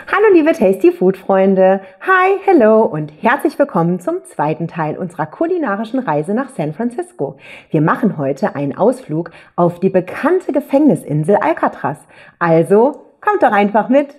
Hallo liebe Tasty Food Freunde, hi, hello und herzlich willkommen zum zweiten Teil unserer kulinarischen Reise nach San Francisco. Wir machen heute einen Ausflug auf die bekannte Gefängnisinsel Alcatraz. Also kommt doch einfach mit!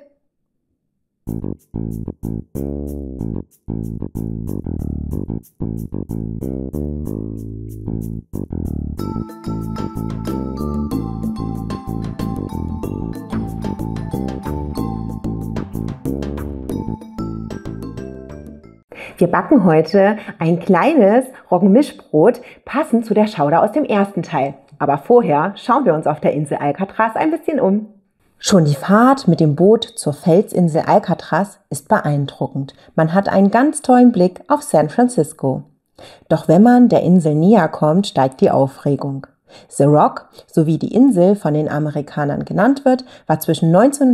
Wir backen heute ein kleines Roggenmischbrot, passend zu der Schauder aus dem ersten Teil. Aber vorher schauen wir uns auf der Insel Alcatraz ein bisschen um. Schon die Fahrt mit dem Boot zur Felsinsel Alcatraz ist beeindruckend. Man hat einen ganz tollen Blick auf San Francisco. Doch wenn man der Insel näher kommt, steigt die Aufregung. The Rock, so wie die Insel von den Amerikanern genannt wird, war zwischen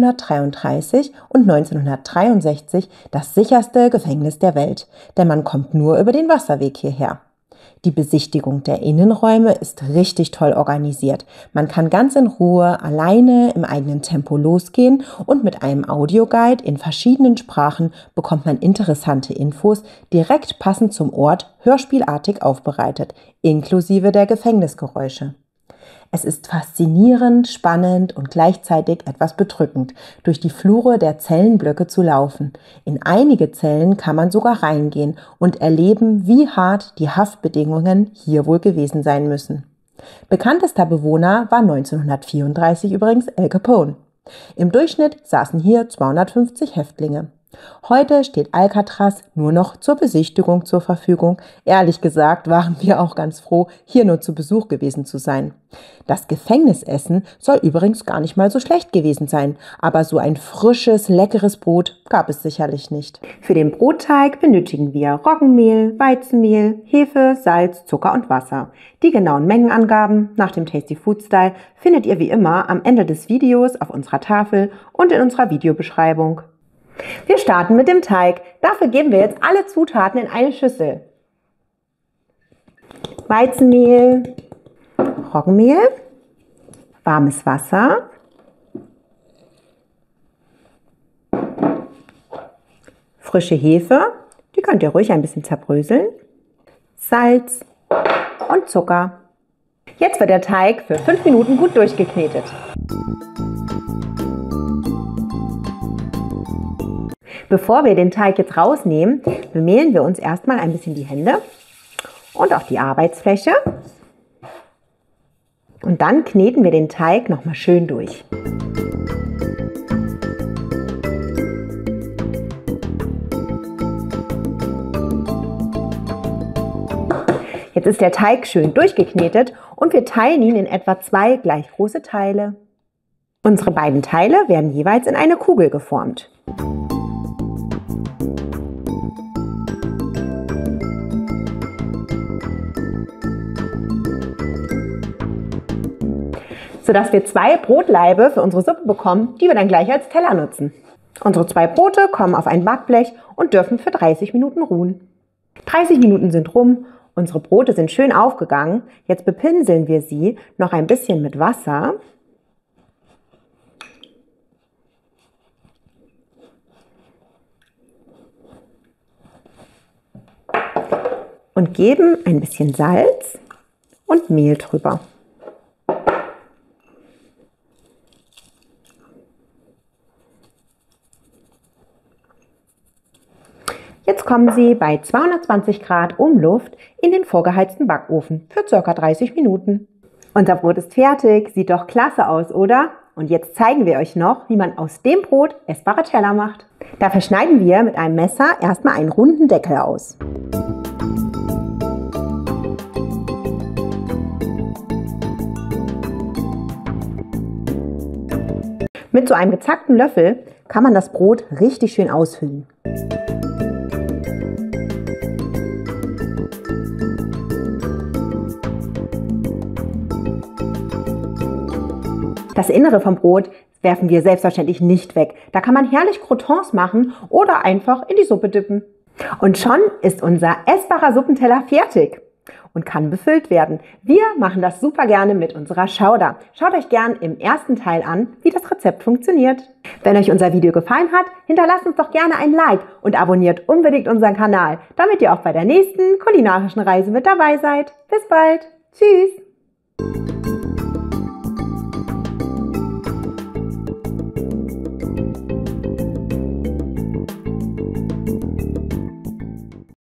1933 und 1963 das sicherste Gefängnis der Welt, denn man kommt nur über den Wasserweg hierher. Die Besichtigung der Innenräume ist richtig toll organisiert. Man kann ganz in Ruhe alleine im eigenen Tempo losgehen und mit einem Audioguide in verschiedenen Sprachen bekommt man interessante Infos direkt passend zum Ort hörspielartig aufbereitet, inklusive der Gefängnisgeräusche. Es ist faszinierend, spannend und gleichzeitig etwas bedrückend, durch die Flure der Zellenblöcke zu laufen. In einige Zellen kann man sogar reingehen und erleben, wie hart die Haftbedingungen hier wohl gewesen sein müssen. Bekanntester Bewohner war 1934 übrigens Al Capone. Im Durchschnitt saßen hier 250 Häftlinge. Heute steht Alcatraz nur noch zur Besichtigung zur Verfügung. Ehrlich gesagt waren wir auch ganz froh, hier nur zu Besuch gewesen zu sein. Das Gefängnisessen soll übrigens gar nicht mal so schlecht gewesen sein, aber so ein frisches, leckeres Brot gab es sicherlich nicht. Für den Brotteig benötigen wir Roggenmehl, Weizenmehl, Hefe, Salz, Zucker und Wasser. Die genauen Mengenangaben nach dem Tasty Food Style findet ihr wie immer am Ende des Videos auf unserer Tafel und in unserer Videobeschreibung. Wir starten mit dem Teig. Dafür geben wir jetzt alle Zutaten in eine Schüssel. Weizenmehl, Roggenmehl, warmes Wasser, frische Hefe, die könnt ihr ruhig ein bisschen zerbröseln, Salz und Zucker. Jetzt wird der Teig für 5 Minuten gut durchgeknetet. Bevor wir den Teig jetzt rausnehmen, bemehlen wir uns erstmal ein bisschen die Hände und auch die Arbeitsfläche. Und dann kneten wir den Teig nochmal schön durch. Jetzt ist der Teig schön durchgeknetet und wir teilen ihn in etwa 2 gleich große Teile. Unsere beiden Teile werden jeweils in eine Kugel geformt. Sodass wir 2 Brotlaibe für unsere Suppe bekommen, die wir dann gleich als Teller nutzen. Unsere 2 Brote kommen auf ein Backblech und dürfen für 30 Minuten ruhen. 30 Minuten sind rum, unsere Brote sind schön aufgegangen. Jetzt bepinseln wir sie noch ein bisschen mit Wasser. Und geben ein bisschen Salz und Mehl drüber. Jetzt kommen sie bei 220 Grad Umluft in den vorgeheizten Backofen für ca. 30 Minuten. Unser Brot ist fertig, sieht doch klasse aus, oder? Und jetzt zeigen wir euch noch, wie man aus dem Brot essbare Teller macht. Dafür schneiden wir mit einem Messer erstmal einen runden Deckel aus. Mit so einem gezackten Löffel kann man das Brot richtig schön ausfüllen. Das Innere vom Brot werfen wir selbstverständlich nicht weg. Da kann man herrlich Croutons machen oder einfach in die Suppe dippen. Und schon ist unser essbarer Suppenteller fertig. und kann befüllt werden. Wir machen das super gerne mit unserer Schauder. Schaut euch gern im ersten Teil an, wie das Rezept funktioniert. Wenn euch unser Video gefallen hat, hinterlasst uns doch gerne ein Like und abonniert unbedingt unseren Kanal, damit ihr auch bei der nächsten kulinarischen Reise mit dabei seid. Bis bald. Tschüss.